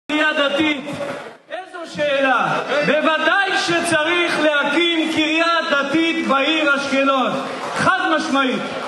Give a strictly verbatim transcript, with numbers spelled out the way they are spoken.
קריה דתית, איזו שאלה. בוודאי שצריך להקים קריה דתית בעיר אשקלון, חד משמעית.